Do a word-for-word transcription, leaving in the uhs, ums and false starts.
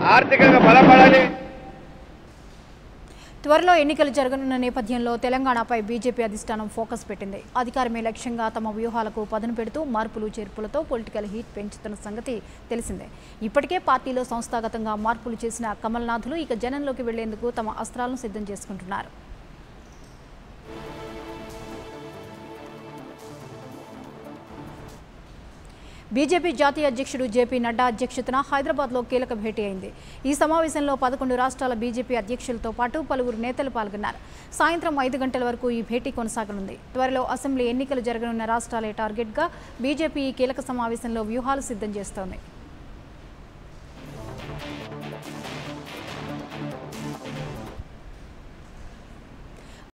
ఆర్థికంగా బలపడాలి. త్వరలో ఎన్నికలు జరగనున్న నేపథ్యంలో తెలంగాణపై బీజేపీ అధిష్టానం ఫోకస్ పెట్టింది. అధికారమే లక్ష్యంగా తమ వ్యూహాలకు పదును పెడుతూ మార్పులు చేర్పులతో పొలిటికల్ హీట్ పెంచుతున్న సంగతి తెలిసిందే. ఇప్పటికే పార్టీలో సంస్థాగతంగా మార్పులు చేసిన కమల్నాథులు ఇక జనంలోకి వెళ్లేందుకు తమ అస్త్రాలను సిద్ధం చేసుకుంటున్నారు. బీజేపీ జాతీయ అధ్యక్షుడు జేపీ నడ్డా అధ్యక్షతన హైదరాబాద్లో కీలక భేటీ అయింది. ఈ సమావేశంలో పదకొండు రాష్ట్రాల బీజేపీ అధ్యక్షులతో పాటు పలువురు నేతలు పాల్గొన్నారు. సాయంత్రం ఐదు గంటల వరకు ఈ భేటీ కొనసాగనుంది. త్వరలో అసెంబ్లీ ఎన్నికలు జరగనున్న రాష్ట్రాలే టార్గెట్గా బీజేపీ ఈ కీలక సమావేశంలో వ్యూహాలు సిద్ధం చేస్తోంది.